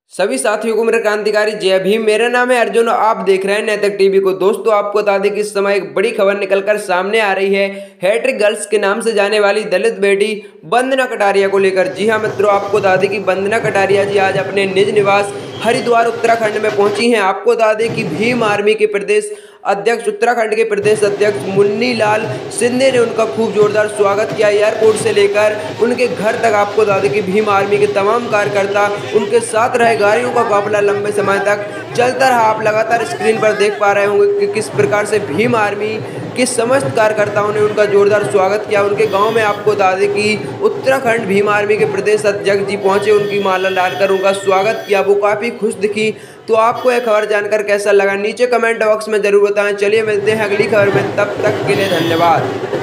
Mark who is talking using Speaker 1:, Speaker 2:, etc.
Speaker 1: सभी साथियों को मेरा क्रांतिकारी जय भीम। मेरा नाम है अर्जुन और आप देख रहे हैं नैतिक टीवी को। दोस्तों, आपको बता दें कि इस समय एक बड़ी खबर निकलकर सामने आ रही है हैट्रिक गर्ल्स के नाम से जाने वाली दलित बेटी वंदना कटारिया को लेकर। जी हां मित्रों, आपको बता दें कि वंदना कटारिया जी आज अपने निज निवास हरिद्वार उत्तराखंड में पहुंची हैं। आपको बता दें कि भीम आर्मी के प्रदेश अध्यक्ष, उत्तराखंड के प्रदेश अध्यक्ष मुन्नी लाल सिंधे ने उनका खूब जोरदार स्वागत किया। एयरपोर्ट से लेकर उनके घर तक आपको बता दें कि भीम आर्मी के तमाम कार्यकर्ता उनके साथ रहे। गाड़ियों का काफिला लंबे समय तक चलता रहा। आप लगातार स्क्रीन पर देख पा रहे होंगे कि किस प्रकार से भीम आर्मी के समस्त कार्यकर्ताओं ने उनका जोरदार स्वागत किया। उनके गांव में आपको बता दें कि उत्तराखंड भीम आर्मी के प्रदेश अध्यक्ष जी पहुंचे, उनकी माला डालकर उनका स्वागत किया। वो काफ़ी खुश दिखी। तो आपको यह खबर जानकर कैसा लगा नीचे कमेंट बॉक्स में जरूर बताएं। चलिए मिलते हैं अगली खबर में, तब तक के लिए धन्यवाद।